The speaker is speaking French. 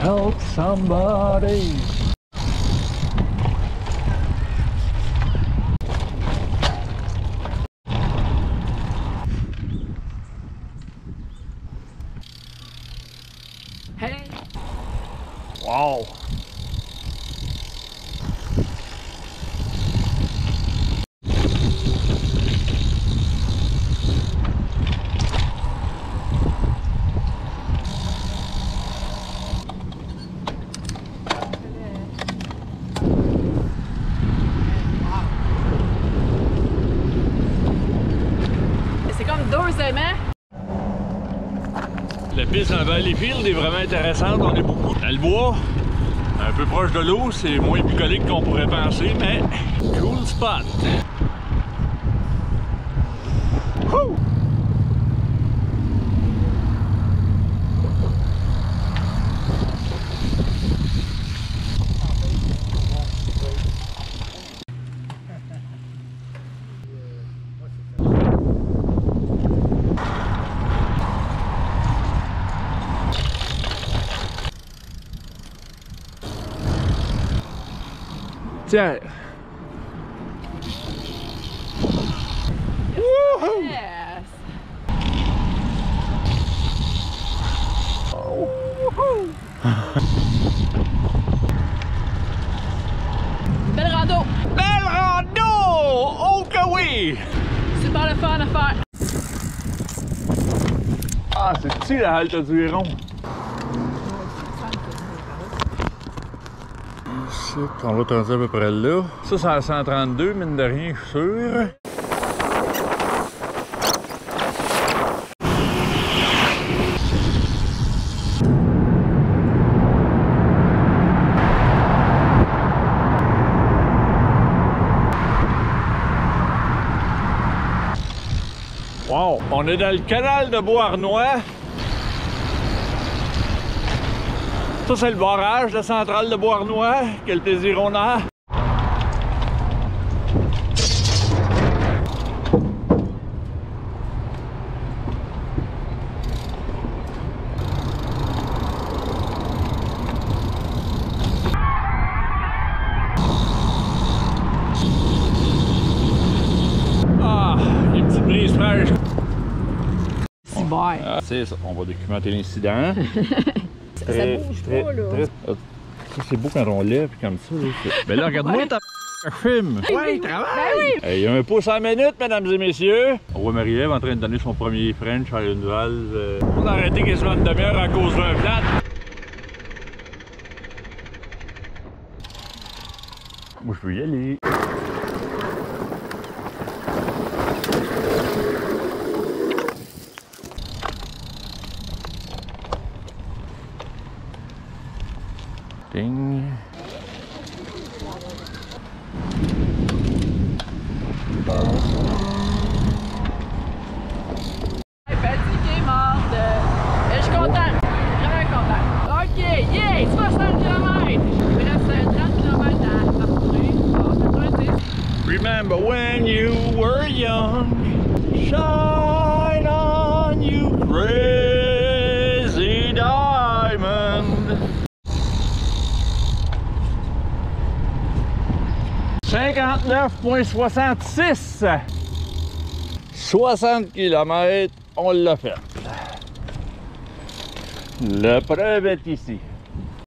help somebody. Hey! Wow! C'est comme deux aimants. La piste en Valleyfield est vraiment intéressante, on est beaucoup dans le bois, un peu proche de l'eau, c'est moins bucolique qu'on pourrait penser, mais cool spot! Woo! Tiens! Wouhou! Yes! Wouhou! Belle rando! Belle rando! Oh que oui! Super le fun à faire! Ah, c'est-tu la halte du Héron? On va tenter à peu près là. Ça, c'est à 132, mine de rien, je suis sûr. Wow! On est dans le canal de Beauharnois. Ça, c'est le barrage, la centrale de Beauharnois. Quel plaisir on a! Ah! Une petite brise fraîche. C'est bon. Ah, c'est ça, on va documenter l'incident. Ça bouge pas, là. Ça, c'est beau quand on lève comme ça. Mais là, regarde-moi, Ouais. ta film. Oui, travaille! Ben oui! Il y a un pouce en minute, mesdames et messieurs. On voit Marie-Ève en train de donner son premier French à une valve. On a arrêté quasiment une demi-heure à cause d'un plat. Moi, je peux y aller. Ding. Fatigué, morte. Mais je suis content. Vraiment content. OK, yeah! 60 km! Il me reste 30 km à parcourir. Remember when you were young, shine on you crazy diamond. 59,66. 60 km, on l'a fait. La preuve est ici.